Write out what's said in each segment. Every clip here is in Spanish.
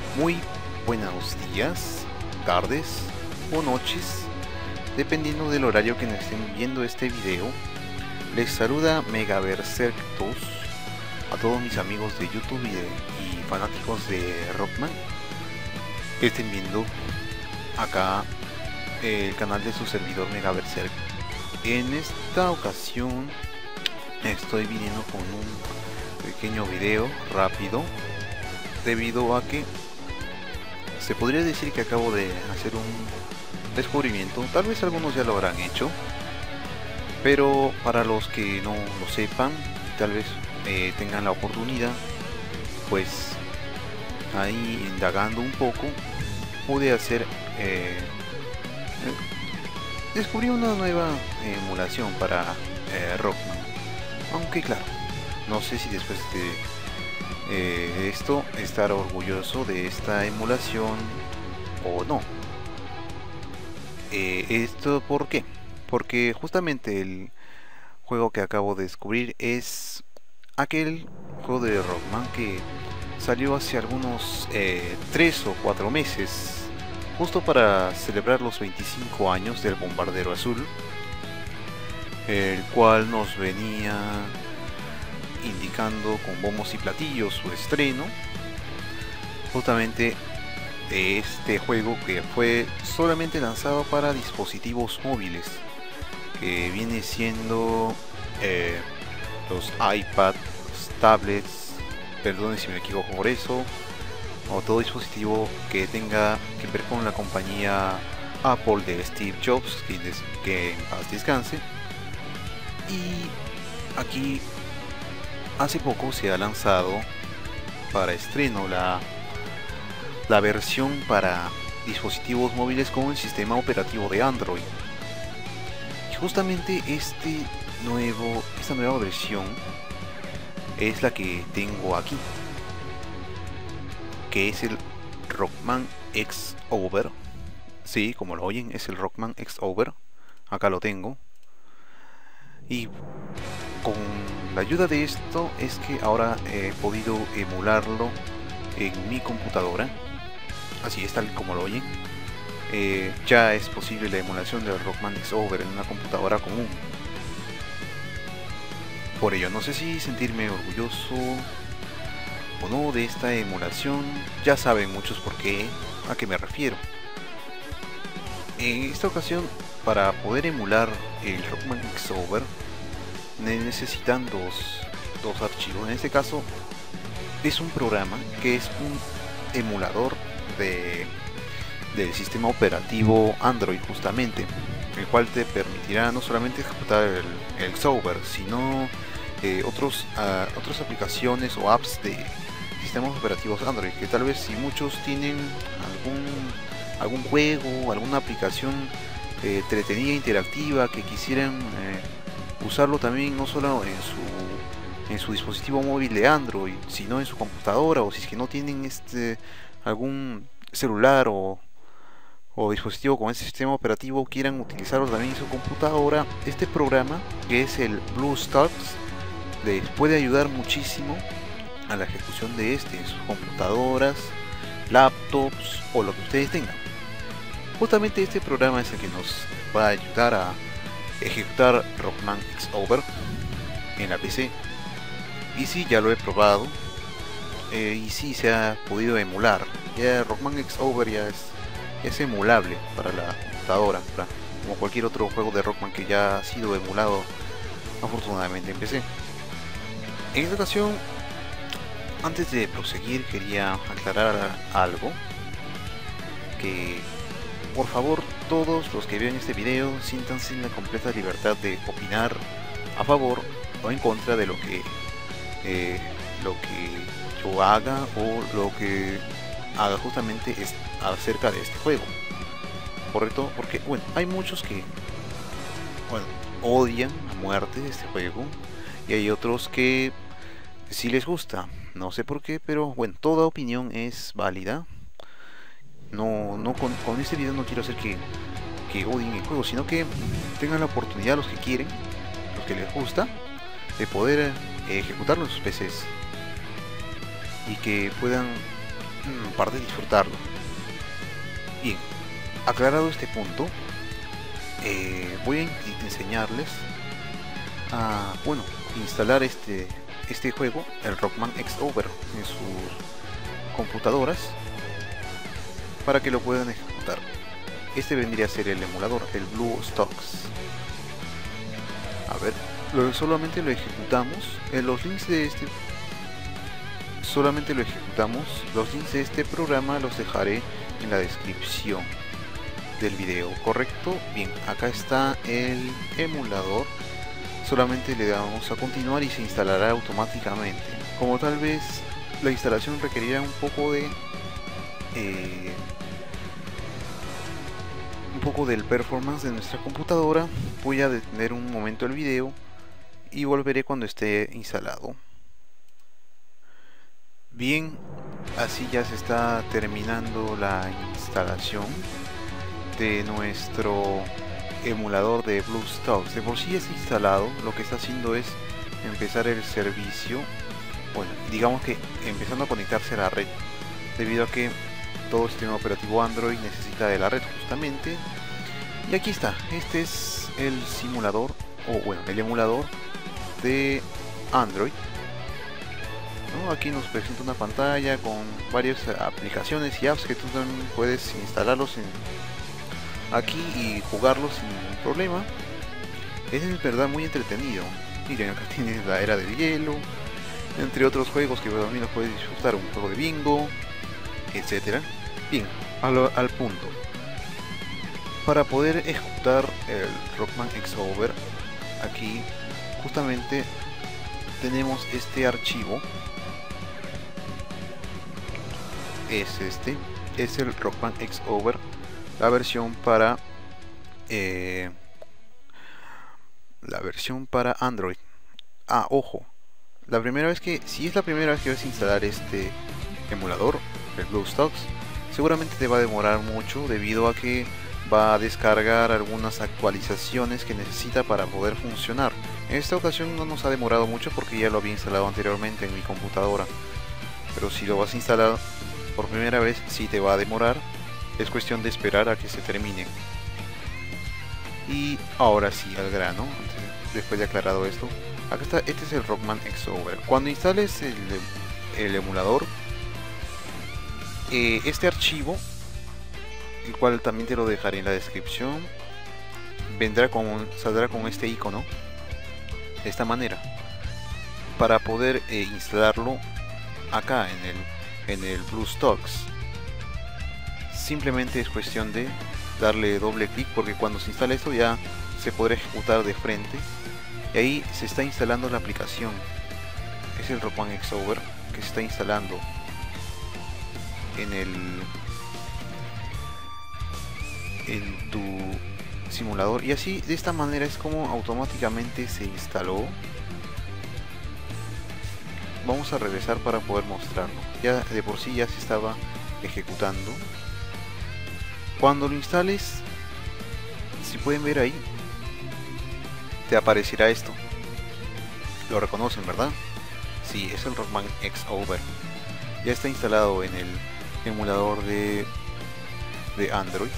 Muy buenos días, tardes o noches, dependiendo del horario que nos estén viendo este video. Les saluda Megaberserk2 a todos mis amigos de YouTube y fanáticos de Rockman que estén viendo acá el canal de su servidor Megaberserk. En esta ocasión estoy viniendo con un pequeño video rápido, debido a que se podría decir que acabo de hacer un descubrimiento. Tal vez algunos ya lo habrán hecho, pero para los que no lo sepan, tal vez tengan la oportunidad, pues ahí indagando un poco pude hacer descubrí una nueva emulación para Rockman. Aunque claro, no sé si después de esto estar orgulloso de esta emulación o no. ¿Esto por qué? Porque justamente el juego que acabo de descubrir es aquel juego de Rockman que salió hace algunos 3 o 4 meses, justo para celebrar los 25 años del Bombardero Azul, el cual nos venía indicando con bombos y platillos su estreno, justamente de este juego que fue solamente lanzado para dispositivos móviles, que viene siendo los iPads, tablets, perdone si me equivoco por eso, o todo dispositivo que tenga que ver con la compañía Apple de Steve Jobs, que en paz descanse. Y aquí hace poco se ha lanzado para estreno la versión para dispositivos móviles con el sistema operativo de Android. Y justamente esta nueva versión es la que tengo aquí, que es el Rockman X-Over. Sí, como lo oyen, es el Rockman X-Over. Acá lo tengo. Y con la ayuda de esto es que ahora he podido emularlo en mi computadora. Así es, tal como lo oyen. Ya es posible la emulación del Rockman X-Over en una computadora común. Por ello, no sé si sentirme orgulloso o no de esta emulación. Ya saben muchos a qué me refiero. En esta ocasión, para poder emular el Rockman X-Over, necesitan dos archivos. En este caso es un programa que es un emulador del sistema operativo Android, justamente, el cual te permitirá no solamente ejecutar el X-Over, sino otras aplicaciones o apps de sistemas operativos Android, que tal vez si muchos tienen algún juego, alguna aplicación entretenida, interactiva, que quisieran usarlo también no solo en su dispositivo móvil de Android, sino en su computadora, o si es que no tienen algún celular o dispositivo con este sistema operativo, quieran utilizarlo también en su computadora, este programa, que es el BlueStacks, les puede ayudar muchísimo a la ejecución de en sus computadoras, laptops o lo que ustedes tengan. Justamente este programa es el que nos va a ayudar a ejecutar Rockman X-Over en la PC. Y sí, ya lo he probado, y sí se ha podido emular. Ya Rockman X-Over ya es emulable para la computadora, como cualquier otro juego de Rockman que ya ha sido emulado afortunadamente en PC. En esta ocasión, antes de proseguir, quería aclarar algo, que por favor todos los que vean este video siéntanse en la completa libertad de opinar a favor o en contra de lo que yo haga o lo que haga justamente acerca de este juego. Correcto, porque bueno, hay muchos que odian a muerte este juego, y hay otros que sí les gusta. No sé por qué, pero bueno, toda opinión es válida. Con este video no quiero hacer que odien el juego, sino que tengan la oportunidad, los que quieren, los que les gusta, de poder ejecutarlo en sus PCs, y que puedan parte disfrutarlo. Bien, aclarado este punto, voy a enseñarles a, bueno, instalar este juego, el Rockman X-Over, en sus computadoras para que lo puedan ejecutar. Este vendría a ser el emulador, el BlueStacks. A ver, solamente lo ejecutamos. Los links de este los links de este programa los dejaré en la descripción del video, ¿correcto? Bien, acá está el emulador. Solamente le damos a continuar y se instalará automáticamente. Como tal vez la instalación requerirá un poco del performance de nuestra computadora, voy a detener un momento el video y volveré cuando esté instalado. Bien, así ya se está terminando la instalación de nuestro emulador de BlueStacks. De por sí es instalado, lo que está haciendo es empezar el servicio, bueno, digamos que empezando a conectarse a la red, debido a que todo sistema operativo Android necesita de la red justamente. Y aquí está, este es el simulador, o bueno, el emulador de Android, ¿no? Aquí nos presenta una pantalla con varias aplicaciones y apps que tú también puedes instalarlos aquí y jugarlos sin problema. Es verdad muy entretenido. Miren, acá tienes la era del hielo, entre otros juegos que también los puedes disfrutar, un juego de bingo, etcétera. Bien, al punto. Para poder ejecutar el Rockman X-Over, aquí justamente tenemos este archivo. Es el Rockman X-Over, la versión para Android. Ojo, si es la primera vez que vas a instalar este emulador, el BlueStacks, seguramente te va a demorar mucho debido a que va a descargar algunas actualizaciones que necesita para poder funcionar. En esta ocasión no nos ha demorado mucho porque ya lo había instalado anteriormente en mi computadora, pero si lo vas a instalar por primera vez sí te va a demorar. Es cuestión de esperar a que se termine. Y ahora sí, al grano, después de aclarado esto, acá está, este es el Rockman X-Over. Cuando instales el emulador, este archivo, el cual también te lo dejaré en la descripción, saldrá con este icono de esta manera para poder instalarlo acá en el BlueStacks. Simplemente es cuestión de darle doble clic, porque cuando se instala esto ya se podrá ejecutar de frente y ahí se está instalando la aplicación. Es el Rockman X-Over que se está instalando en tu simulador, y así de esta manera es como automáticamente se instaló. Vamos a regresar para poder mostrarlo. Ya de por sí ya se estaba ejecutando. Cuando lo instales, si pueden ver ahí, te aparecerá esto. Lo reconocen, ¿verdad? Sí, es el Rockman X-Over. Ya está instalado en el emulador de Android.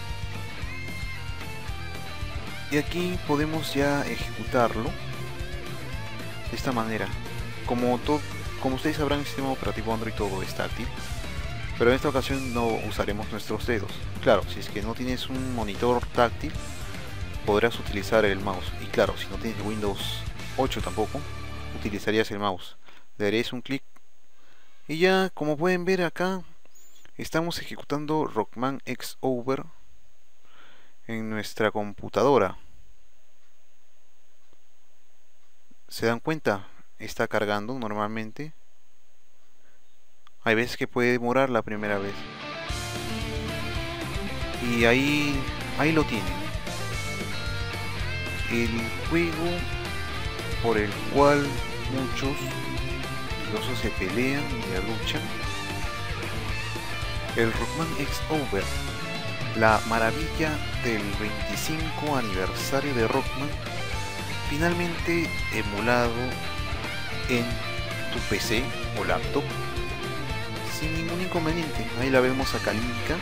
Y aquí podemos ya ejecutarlo de esta manera. Como ustedes sabrán, el sistema operativo Android todo es táctil, pero en esta ocasión no usaremos nuestros dedos. Claro, si es que no tienes un monitor táctil, podrás utilizar el mouse. Y claro, si no tienes Windows 8 tampoco, utilizarías el mouse. Le daréis un clic y ya, como pueden ver acá, estamos ejecutando Rockman X-Over en nuestra computadora. ¿Se dan cuenta? Está cargando normalmente. Hay veces que puede demorar la primera vez. Y ahí lo tienen. El juego por el cual muchos incluso se pelean y se luchan. El Rockman X-Over, la maravilla del 25 aniversario de Rockman, finalmente emulado en tu PC o laptop sin ningún inconveniente. Ahí la vemos a Kalinka.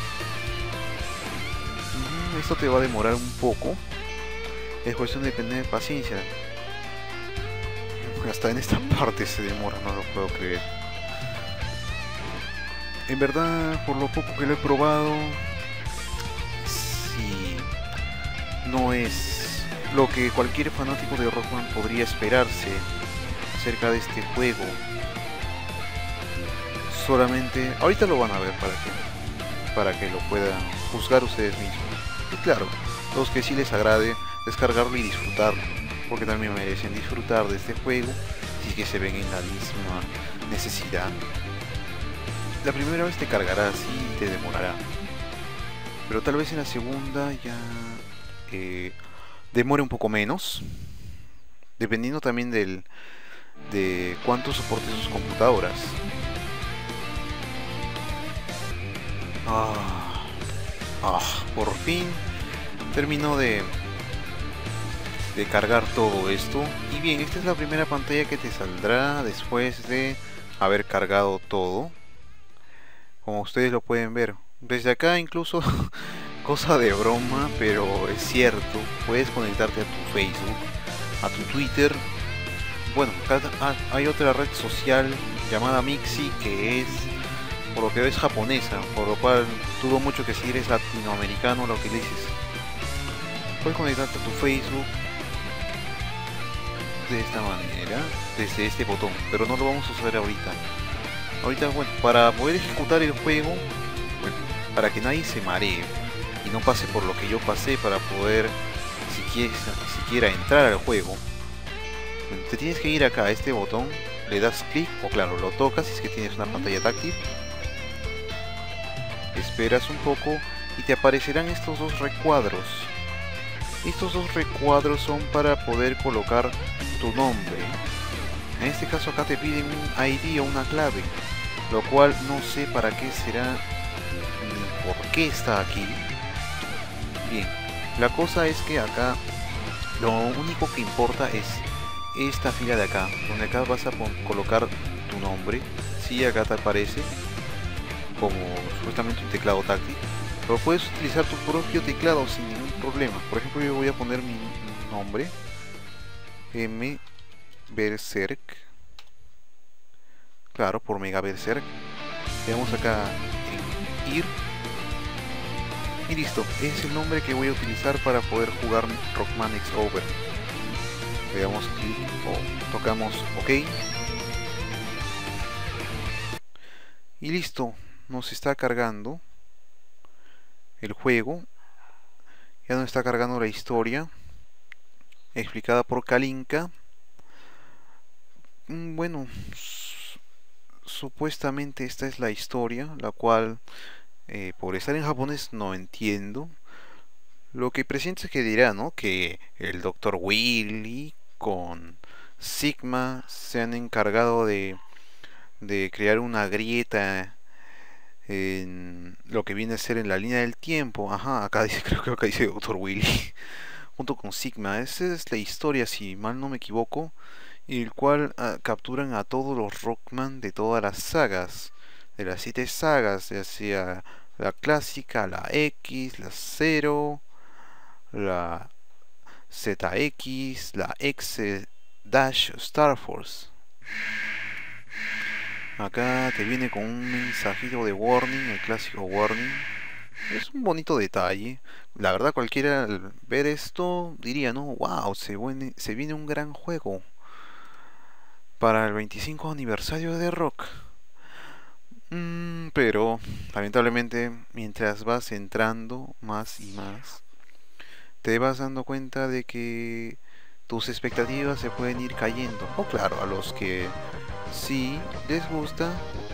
Esto te va a demorar un poco. Es cuestión de tener paciencia. Hasta en esta parte se demora, no lo puedo creer. En verdad, por lo poco que lo he probado, sí, no es lo que cualquier fanático de Rockman podría esperarse acerca de este juego. Solamente, ahorita lo van a ver para que lo puedan juzgar ustedes mismos. Y claro, los que sí les agrade descargarlo y disfrutarlo, porque también merecen disfrutar de este juego si es que se ven en la misma necesidad. La primera vez te cargará así y te demorará, pero tal vez en la segunda ya demore un poco menos, dependiendo también de cuánto soporte sus computadoras. Por fin terminó de cargar todo esto. Y bien, esta es la primera pantalla que te saldrá después de haber cargado todo. Como ustedes lo pueden ver desde acá, incluso cosa de broma, pero es cierto, puedes conectarte a tu Facebook, a tu Twitter. Bueno, acá hay otra red social llamada Mixi, que es, por lo que veo, es japonesa, por lo cual dudo mucho que si eres latinoamericano lo que le dices. Puedes conectarte a tu Facebook de esta manera, desde este botón, pero no lo vamos a usar ahorita. Ahorita, bueno, para poder ejecutar el juego, bueno, para que nadie se maree y no pase por lo que yo pasé para poder siquiera entrar al juego, bueno, te tienes que ir acá a este botón, le das clic, o claro, lo tocas si es que tienes una pantalla táctil, esperas un poco y te aparecerán estos dos recuadros. Estos dos recuadros son para poder colocar tu nombre. En este caso acá te piden un ID o una clave, lo cual no sé para qué será ni por qué está aquí. Bien, la cosa es que acá lo único que importa es esta fila de acá, donde acá vas a colocar tu nombre. Sí, acá te aparece como supuestamente un teclado táctil, pero puedes utilizar tu propio teclado sin ningún problema. Por ejemplo, yo voy a poner mi nombre, M Berserk, claro, por Mega Berserk. Le damos acá en ir y listo, es el nombre que voy a utilizar para poder jugar Rockman X Over. Le damos clic o tocamos OK y listo, nos está cargando el juego. Ya nos está cargando la historia explicada por Kalinka. Bueno, supuestamente esta es la historia, la cual por estar en japonés no entiendo. Lo que presiento es que dirá, ¿no?, que el Dr. Willy con Sigma se han encargado de crear una grieta en lo que viene a ser en la línea del tiempo. Ajá, acá dice, creo que acá dice Dr. Willy junto con Sigma. Esa es la historia, si mal no me equivoco, y el cual capturan a todos los Rockman de todas las sagas, de las 7 sagas, ya sea la clásica, la X, la 0, la ZX, la X Dash Star Force. Acá te viene con un mensajito de warning, el clásico warning. Es un bonito detalle. La verdad, cualquiera al ver esto diría, no, wow, se viene un gran juego para el 25 aniversario de Rock. Pero lamentablemente, mientras vas entrando más y más, te vas dando cuenta de que tus expectativas se pueden ir cayendo. O claro, a los que sí les gusta,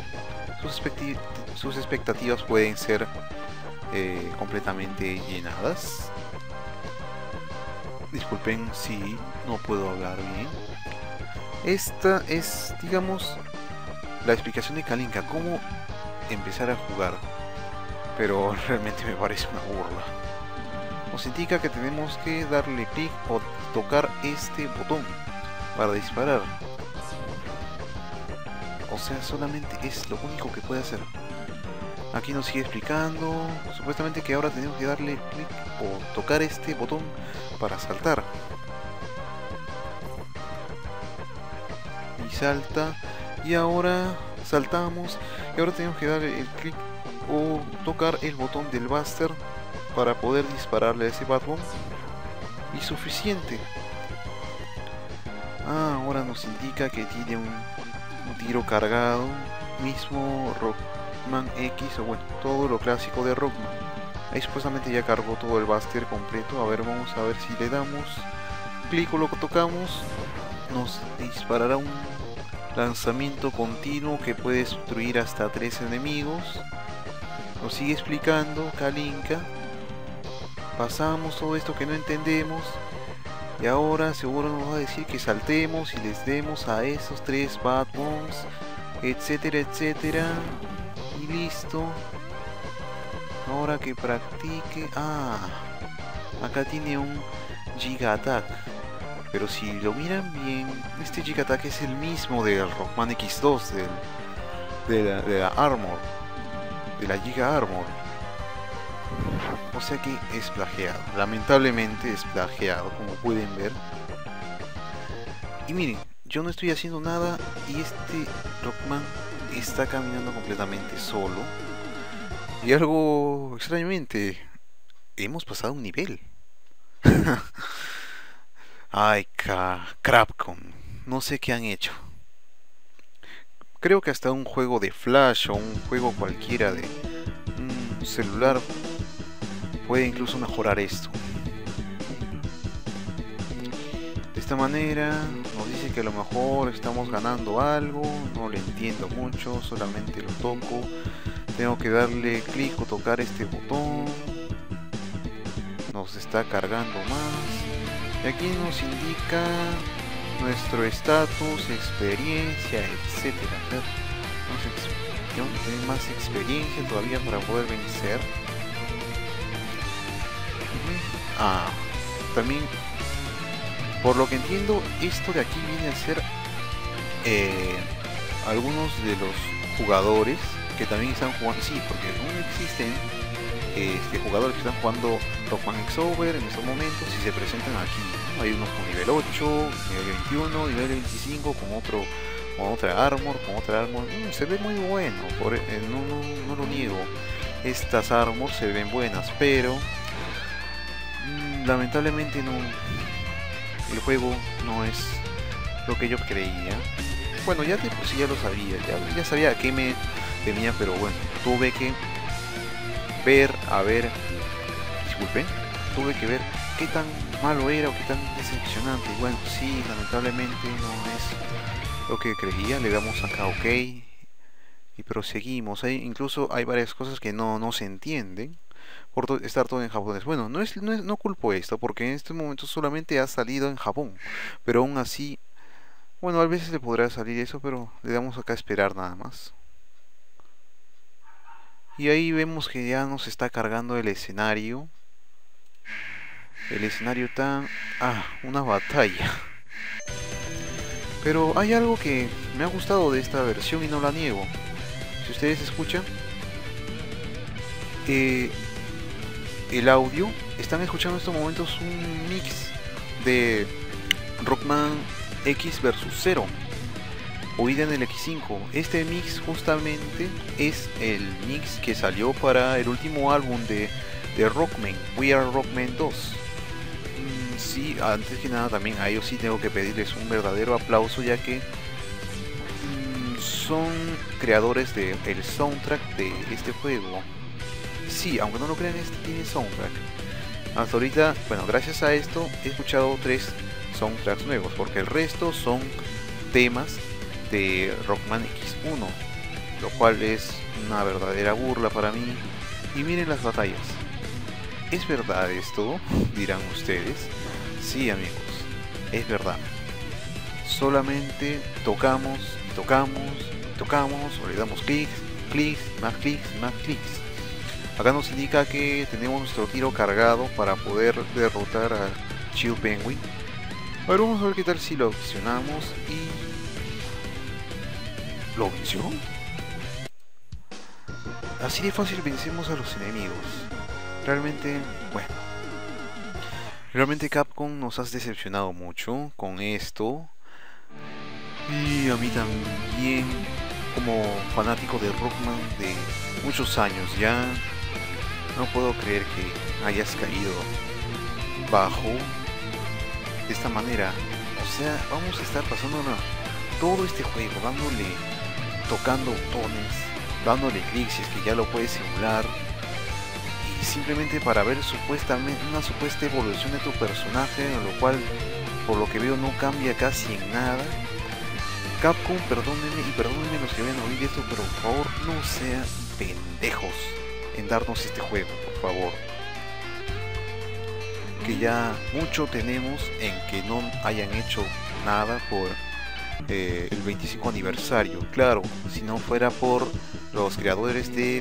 sus expectativas pueden ser completamente llenadas. Disculpen si no puedo hablar bien. Esta es, digamos, la explicación de Kalinka, cómo empezar a jugar, pero realmente me parece una burla. Nos indica que tenemos que darle clic o tocar este botón para disparar. O sea, solamente es lo único que puede hacer. Aquí nos sigue explicando, supuestamente que ahora tenemos que darle clic o tocar este botón para saltar. Y salta, y ahora saltamos, y ahora tenemos que darle el clic o tocar el botón del Buster para poder dispararle a ese Batman. Y suficiente. Ahora nos indica que tiene un tiro cargado, mismo Rockman X, o bueno, todo lo clásico de Rockman. Ahí supuestamente ya cargó todo el Buster completo. A ver, vamos a ver si le damos clic o lo tocamos. Nos disparará un lanzamiento continuo que puede destruir hasta 3 enemigos. Nos sigue explicando Kalinka. Pasamos todo esto que no entendemos. Y ahora seguro nos va a decir que saltemos y les demos a esos 3 Batmons, etcétera, etcétera. Y listo. Ahora que practique... acá tiene un Giga Attack. Pero si lo miran bien, este Giga Attack es el mismo del Rockman X2, de la Armor, de la Giga Armor. O sea que es plagiado, lamentablemente es plagiado, como pueden ver. Y miren, yo no estoy haciendo nada y este Rockman está caminando completamente solo. Y algo extrañamente, hemos pasado un nivel. Ay, Capcom, no sé qué han hecho. Creo que hasta un juego de Flash o un juego cualquiera de un celular puede incluso mejorar esto. De esta manera nos dice que a lo mejor estamos ganando algo. No le entiendo mucho, solamente lo toco. Tengo que darle clic o tocar este botón. Nos está cargando más. Y aquí nos indica nuestro estatus, experiencia, etcétera. Tengo que tener más experiencia todavía para poder vencer. También, por lo que entiendo, esto de aquí viene a ser algunos de los jugadores que también están jugando. Sí, porque aún existen jugadores que están jugando Rockman X-Over en estos momentos y se presentan aquí, ¿no? Hay unos con nivel 8, nivel 21, nivel 25, con otra armor, se ve muy bueno, no lo niego. Estas armors se ven buenas, pero lamentablemente el juego no es lo que yo creía. Bueno, ya ya lo sabía, ya sabía a qué me temía, pero bueno, tuve que ver qué tan malo era o qué tan decepcionante. Y bueno, sí, lamentablemente no es lo que creía. Le damos acá OK y proseguimos. Incluso hay varias cosas que no se entienden por estar todo en japonés. Bueno, no culpo esto, porque en este momento solamente ha salido en Japón, pero aún así, bueno, a veces le podrá salir eso, pero le damos acá a esperar nada más. Y ahí vemos que ya nos está cargando el escenario. El escenario tan... una batalla. Pero hay algo que me ha gustado de esta versión y no la niego. Si ustedes escuchan el audio, están escuchando en estos momentos un mix de Rockman X vs 0, oída en el X5. Este mix justamente es el mix que salió para el último álbum de Rockman, We Are Rockman 2. Sí, antes que nada también a ellos sí tengo que pedirles un verdadero aplauso, ya que son creadores del soundtrack de este juego. Sí, aunque no lo crean, este tiene soundtrack. Hasta ahorita, bueno, gracias a esto he escuchado 3 soundtracks nuevos, porque el resto son temas de Rockman X1, lo cual es una verdadera burla para mí. Y miren las batallas. ¿Es verdad esto?, dirán ustedes. Sí, amigos, es verdad. Solamente tocamos, o le damos clics, más clics. Acá nos indica que tenemos nuestro tiro cargado para poder derrotar a Chill Penguin. A ver, vamos a ver qué tal si lo accionamos ¿Lo venció? Así de fácil vencemos a los enemigos. Realmente, bueno. Realmente Capcom nos has decepcionado mucho con esto. Y a mí también, como fanático de Rockman de muchos años ya, no puedo creer que hayas caído bajo de esta manera. O sea, vamos a estar pasándonos todo este juego tocando botones, dándole clics si es que ya lo puedes simular, y simplemente para ver supuestamente una supuesta evolución de tu personaje, lo cual por lo que veo no cambia casi en nada. Capcom, perdónenme y perdónenme los que vayan a oír esto, pero por favor no sean pendejos en darnos este juego, por favor. Que ya mucho tenemos en que no hayan hecho nada por el 25 aniversario. Claro, si no fuera por los creadores de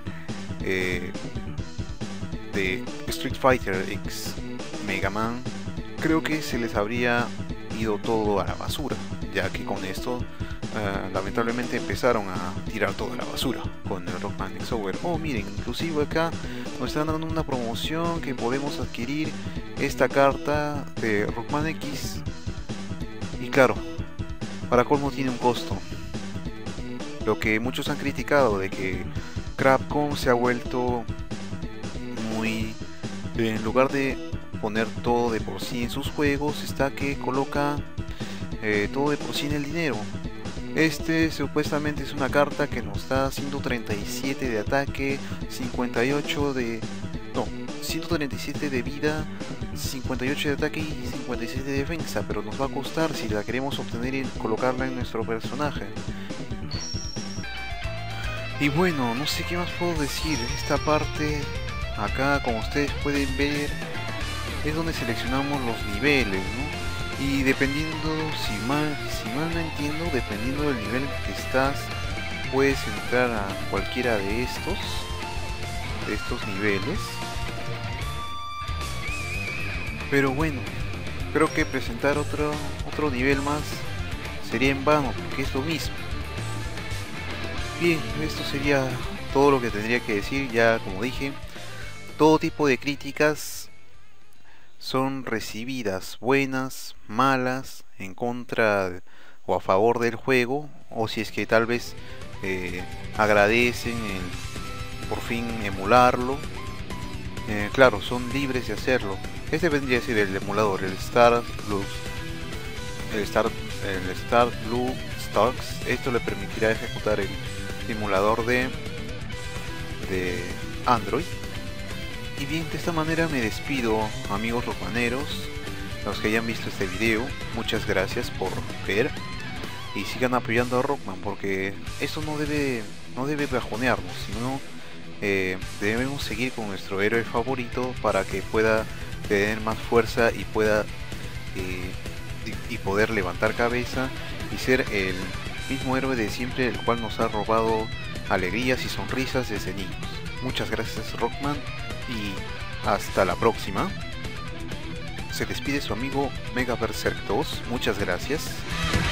Street Fighter X Mega Man, creo que se les habría ido todo a la basura, ya que con esto lamentablemente empezaron a tirar toda la basura con el Rockman X-Over. Oh, miren, inclusive acá nos están dando una promoción que podemos adquirir esta carta de Rockman X, y claro, para colmo tiene un costo. Lo que muchos han criticado de que Capcom se ha vuelto muy... en lugar de poner todo de por sí en sus juegos, está que coloca todo de por sí en el dinero. Este supuestamente es una carta que nos da 137 de ataque, 58 de... no, 137 de vida, 58 de ataque y 57 de defensa, pero nos va a costar si la queremos obtener y colocarla en nuestro personaje. Y bueno, no sé qué más puedo decir. Esta parte acá, como ustedes pueden ver, es donde seleccionamos los niveles, ¿no? Y dependiendo, si mal no entiendo, dependiendo del nivel que estás, puedes entrar a cualquiera de estos niveles. Pero bueno, creo que presentar otro nivel más sería en vano, porque es lo mismo. Bien, esto sería todo lo que tendría que decir. Ya como dije, todo tipo de críticas son recibidas, buenas, malas, en contra o a favor del juego, o si es que tal vez agradecen el por fin emularlo. Claro, son libres de hacerlo. Este vendría a ser el emulador, el Star Blue Stocks. Esto le permitirá ejecutar el simulador de Android. Y bien, de esta manera me despido, amigos rockmaneros, los que hayan visto este video. Muchas gracias por ver y sigan apoyando a Rockman, porque esto no debe bajonearnos, sino debemos seguir con nuestro héroe favorito para que pueda tener más fuerza y pueda poder levantar cabeza y ser el mismo héroe de siempre, el cual nos ha robado alegrías y sonrisas desde niños. Muchas gracias, Rockman, y hasta la próxima. Se despide su amigo Mega Berserk 2. Muchas gracias.